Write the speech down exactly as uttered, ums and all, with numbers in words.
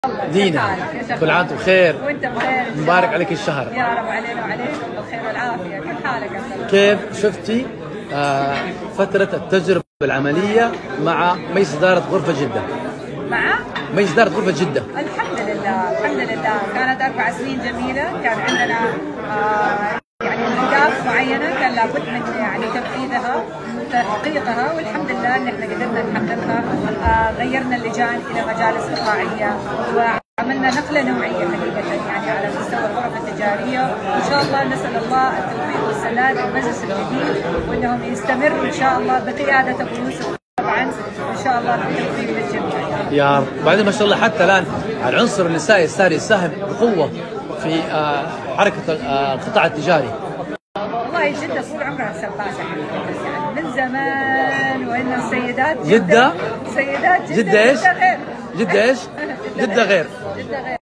دينا كل عام وانت بخير. وانت بخير. مبارك عليك الشهر. يا رب علينا وعليكم بالخير والعافيه. كيف حالك انت؟ كيف شفتي آه فترة التجربة العملية مع مجلس إدارة غرفة جدة؟ مع؟ مجلس إدارة غرفة جدة. الحمد لله الحمد لله، كانت أربع سنين جميلة، كان عندنا آه يعني أهداف معينة كان لابد من يعني تنفيذها وتحقيقها، والحمد لله ان احنا قدرنا نحققها. آه غيرنا اللجان الى مجالس اقطاعيه وعملنا نقله نوعيه حقيقه يعني على مستوى الغرف التجاريه، وان شاء الله نسال الله التوفيق والسداد للمجلس الجديد وانهم يستمروا ان شاء الله بقياده ابو يوسف طبعا، وان شاء الله بالتوفيق للجميع يا رب. بعدين ما شاء الله حتى الان العنصر النسائي صار يساهم بقوه في آه حركه آه القطاع التجاري. والله جدة طول عمرها سباسة يعني من زمان، وإن السيدات جدة سيدات جدة جدة ايش؟ جدة غير جدة ايش؟ جدة غير. جدة غير.